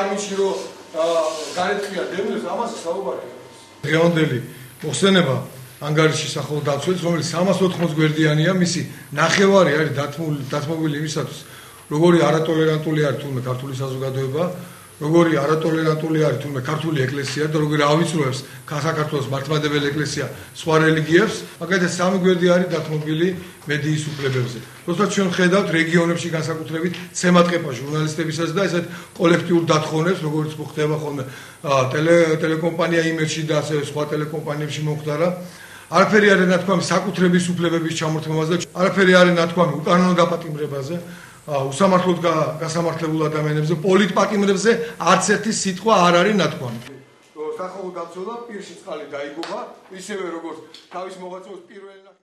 ამინში რომ განეთხია დევნილს ამაზე საუბარია. დღევანდელი მოხსენება ანგარიში სახელმწიფო დაცვით, რომელიც 380 გვერდიანია, მისი ნახევარი არის დათმობილი იმისათვის, როგორი არატოლერანტული არის თურმე ქართული საზოგადოება, როგორი არატოლერანტული არის თურმე ქართული ეკლესია და როგორი ავიწროებს საქართველოს მართლმადიდებელი ეკლესია სხვა რელიგიებს, მაგალითად 3 გვერდი არის დათმობილი მედიის უფლებებზე. როდესაც ჩვენ ხედავთ რეგიონებში განსაკუთრებით ცემატყეპა ჟურნალისტებისას და ესეთ კოლექტიურ დათხოვნებს, როგორც მოხდება ხოლმე ტელეკომპანია იმედში და ასევე სხვა ტელეკომპანიებში მომხდარა. არაფერი არ ნათქვამი საკუთრების უფლებების ჩამორთმევაზე, არაფერი არ ნათქვამი უკანონო დაპატიმრებაზე, უსამართლოდ გასამართლებულ ადამიანებზე, პოლიტპატიმრებზე არც ერთი სიტყვა არ არის ნათქვამი. სახელმწიფო დაცვა პირში წყალი დაიგობა, ისევე როგორც თავის მოღვაწეობის პირველი